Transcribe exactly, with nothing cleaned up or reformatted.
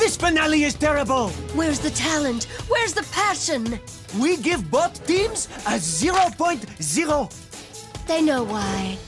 This finale is terrible! Where's the talent? Where's the passion? We give both teams a zero point zero. They know why.